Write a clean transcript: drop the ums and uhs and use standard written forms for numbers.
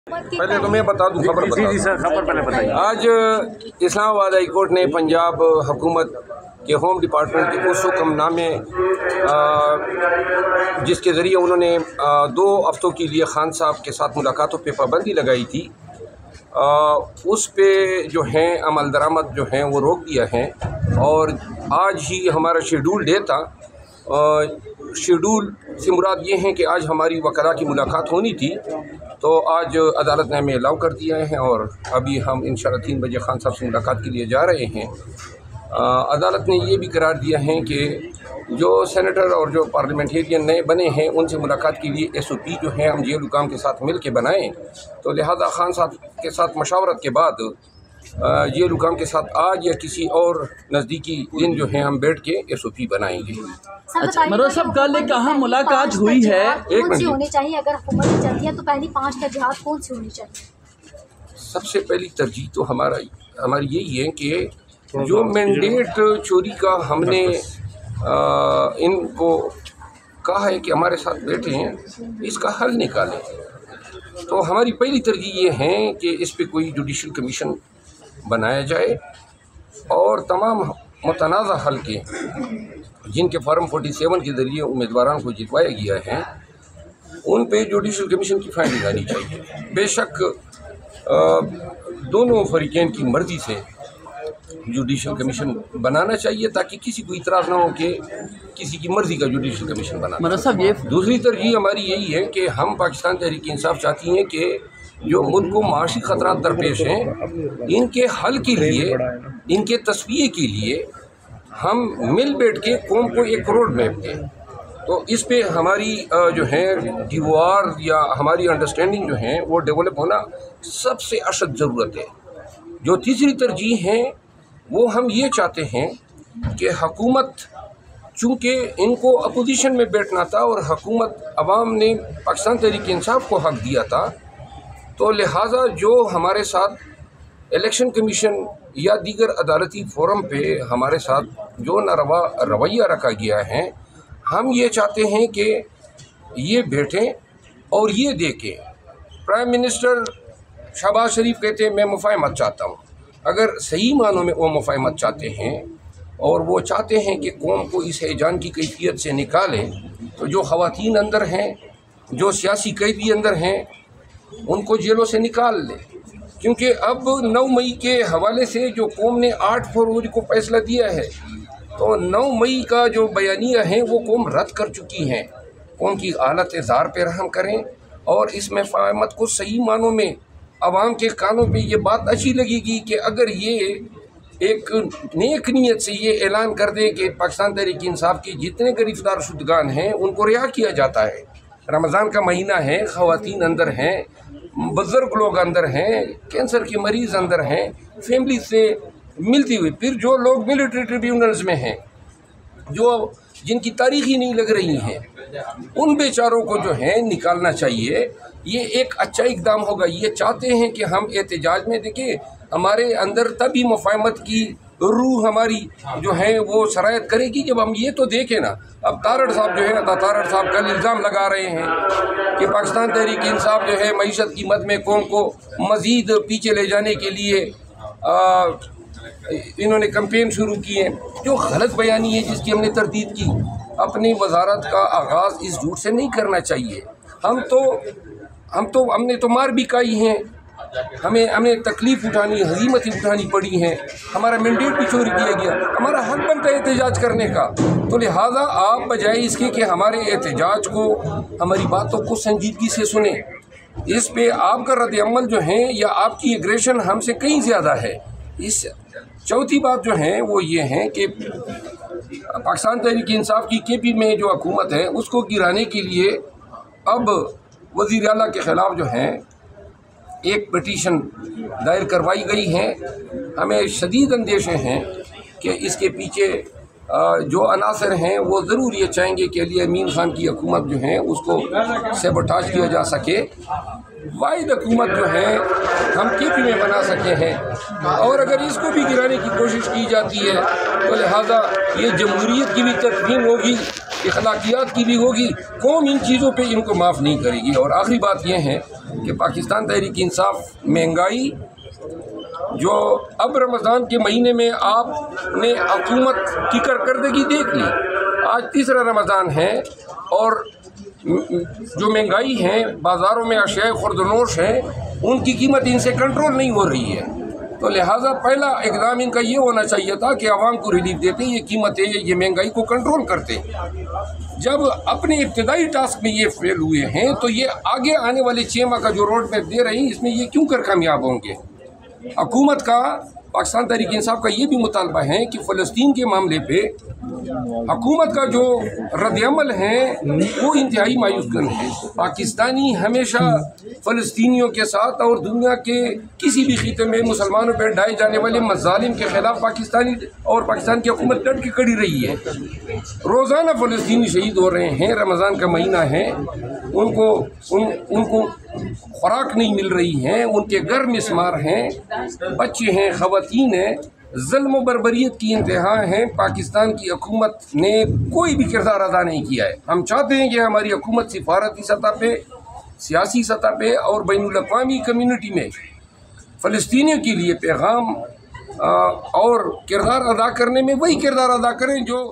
पहले तो मैं बता दूं खबर जी सर, खबर पहले बताइए। आज इस्लामाबाद हाई कोर्ट ने पंजाब हुकूमत के होम डिपार्टमेंट के उस हुक्मनामे जिसके ज़रिए उन्होंने 2 हफ्तों के लिए खान साहब के साथ मुलाकातों पे पाबंदी लगाई थी, उस पे जो हैं अमल दरामद जो हैं वो रोक दिया है। और आज ही हमारा शेड्यूल डे था। शेड्यूल से मुराद ये है कि आज हमारी वकला की मुलाकात होनी थी, तो आज अदालत ने हमें अलाउ कर दिया है और अभी हम इंशाअल्लाह 3 बजे खान साहब से मुलाकात के लिए जा रहे हैं। अदालत ने ये भी करार दिया है कि जो सेनेटर और जो पार्लियामेंटेरियन नए बने हैं उनसे मुलाकात के लिए SOP जो है हम जेल हुकाम के साथ मिल के बनाएँ। तो लिहाजा खान साहब के साथ मशावरत के बाद जेल हुकाम के साथ आज या किसी और नज़दीकी दिन जो है हम बैठ के SOP बनाएंगे। अच्छा मरोड़ साहब, कल कहाँ मुलाकात हुई है? कौन सी होनी चाहिए अगर हुकूमत चलती है तो पहली 5 तरजीहात कौन सी होनी चाहिए? सबसे पहली तरजीह तो हमारी यही है कि जो मैंडेट चोरी का हमने इनको कहा है कि हमारे साथ बैठे हैं, इसका हल निकालें। तो हमारी पहली तरजीह ये है कि इस पे कोई जुडिशल कमीशन बनाया जाए और तमाम मुतनाज़ा हल्के जिनके फॉर्म 47 के ज़रिए उम्मीदवारों को जितवाया गया है उन पे जुडिशल कमीशन की फाइंडिंग आनी चाहिए। बेशक दोनों फरीकैन की मर्ज़ी से जुडिशल कमीशन बनाना चाहिए ताकि किसी को इतराज़ ना हो कि किसी की मर्ज़ी का जुडिशल कमीशन बनाना। दूसरी तरजीह हमारी यही है कि हम पाकिस्तान तहरीक इंसाफ चाहती हैं कि जो मुल्क को माशी ख़तरात दरपेश हैं, इनके हल के लिए, इनके तस्वीर के लिए हम मिल बैठ के कौम को एक रोड मैप दें। तो इस पे हमारी जो है दीवार या हमारी अंडरस्टैंडिंग जो है वो डेवलप होना सबसे अशद ज़रूरत है। जो तीसरी तरजीह है वो हम ये चाहते हैं कि हुकूमत, चूँकि इनको अपोजिशन में बैठना था और हुकूमत अवाम ने पाकिस्तान तहरीक इंसाफ को हक़ दिया था, तो लिहाजा जो हमारे साथ इलेक्शन कमीशन या दीगर अदालती फोरम पे हमारे साथ जो नारवा रवैया रखा गया है, हम ये चाहते हैं कि ये बैठें और ये देखें। प्राइम मिनिस्टर शहबाज शरीफ कहते हैं मैं मुफाहमत चाहता हूँ। अगर सही मानों में वो मुफाहमत चाहते हैं और वो चाहते हैं कि कौम को इस हैजान की कैफियत से निकालें, तो जो ख़वातीन अंदर हैं, जो सियासी कैदी अंदर हैं, उनको जेलों से निकाल लें। क्योंकि अब 9 मई के हवाले से जो कौम ने 8 फरवरी को फैसला दिया है, तो 9 मई का जो बयानिया है वो कौम रद्द कर चुकी हैं। कौम की हालत ज़ार पे रहम करें और इस मुफाहमत को सही मानों में आवाम के कानों पे ये बात अच्छी लगेगी कि अगर ये एक नेक नीयत से ये ऐलान कर दें कि पाकिस्तान तहरीक इंसाफ के जितने गिरफ्तार शुदगान हैं उनको रिहा किया जाता है। रमज़ान का महीना है, ख़वातीन अंदर हैं, बुज़ुर्ग लोग अंदर हैं, कैंसर के मरीज़ अंदर हैं, फैमिली से मिलती हुई, फिर जो लोग मिलिट्री ट्रिब्यूनल्स में हैं, जो जिनकी तारीख़ ही नहीं लग रही हैं, उन बेचारों को जो है निकालना चाहिए। ये एक अच्छा इक़दाम होगा। ये चाहते हैं कि हम एहतजाज में देखिए हमारे अंदर तभी मुफाहमत की रूह हमारी जो है वो शरायत करेगी जब हम ये तो देखें ना। अब तारड़ साहब जो है, तारड़ साहब कल इल्ज़ाम लगा रहे हैं कि पाकिस्तान तहरीक इंसाफ जो है मईशत की मद में कौम को मज़ीद पीछे ले जाने के लिए इन्होंने कैंपेन शुरू की है, जो गलत बयानी है जिसकी हमने तरदीद की। अपनी वजारत का आगाज़ इस झूठ से नहीं करना चाहिए। हमने तो मार भी खाई हैं, हमें तकलीफ़ उठानी, हज़ीमत उठानी पड़ी हैं, हमारा मैंडेट भी चोरी किया गया, हमारा हक़ बनता है एहतजाज करने का। तो लिहाजा आप बजाय इसके कि हमारे एहतजाज को, हमारी बातों को संजीदगी से सुने, इस पे आपका रद्द-ए-अमल जो है या आपकी एग्रेशन हमसे कहीं ज़्यादा है। इस चौथी बात जो है वो ये है कि पाकिस्तान तहरीक इंसाफ की KP में जो हुकूमत है उसको गिराने के लिए अब वज़ीर आला के ख़िलाफ़ जो है एक पिटीशन दायर करवाई गई है। हमें शदीद अंदेशे हैं कि इसके पीछे जो अनासर हैं वो ज़रूर ये चाहेंगे कि अली अमीन ख़ान की हुकूमत जो है उसको सेबोटाज किया जा सके। वाहिद हुकूमत जो है हम KP में बना सके हैं, और अगर इसको भी गिराने की कोशिश की जाती है तो लिहाजा ये जमहूरियत की भी तस्लीम होगी अखलाकियात की भी होगी। कौम इन चीज़ों पे इनको माफ़ नहीं करेगी। और आखिरी बात यह है कि पाकिस्तान तहरीक इंसाफ महंगाई जो अब रमज़ान के महीने में आपने हुकूमत की कारकर्दगी देख ली, आज तीसरा रमज़ान है और जो महंगाई है बाज़ारों में अशिया खुर्दनोश है, उनकी कीमत इनसे कंट्रोल नहीं हो रही है। तो लिहाजा पहला इक़दाम इनका ये होना चाहिए था कि आवाम को रिलीफ देते, ये कीमतें, ये महंगाई को कंट्रोल करते। जब अपने इब्तदाई टास्क में ये फेल हुए हैं तो ये आगे आने वाले 6 माह का जो रोड मैप दे रहे हैं, इसमें ये क्यों कर कामयाब होंगे। हुकूमत का, पाकिस्तान तहरीक इंसाफ का ये भी मुतालबा है कि फ़लस्तीन के मामले पे हुकूमत का जो रद्दअमल है वो इंतहाई मायूसकुन है। पाकिस्तानी हमेशा फ़लस्तीनियों के साथ और दुनिया के किसी भी खिते में मुसलमानों पर ढाए जाने वाले मज़ालिम के ख़िलाफ़ पाकिस्तान की हुकूमत डट के खड़ी रही है। रोज़ाना फ़लस्तीनी शहीद हो रहे हैं, रमज़ान का महीना है, उनको खुराक नहीं मिल रही है, उनके घर मिसमार हैं, बच्चे हैं, ख़वातीन हैं, ज़ुल्म व बर्बरियत की इंतहा है। पाकिस्तान की हुकूमत ने कोई भी किरदार अदा नहीं किया है। हम चाहते हैं कि हमारी हुकूमत सिफारती सतह पे, सियासी सतह पे और बैनुल-अक़वामी कम्यूनिटी में फ़लस्तीनियों के लिए पैगाम और किरदार अदा करने में वही किरदार अदा करें जो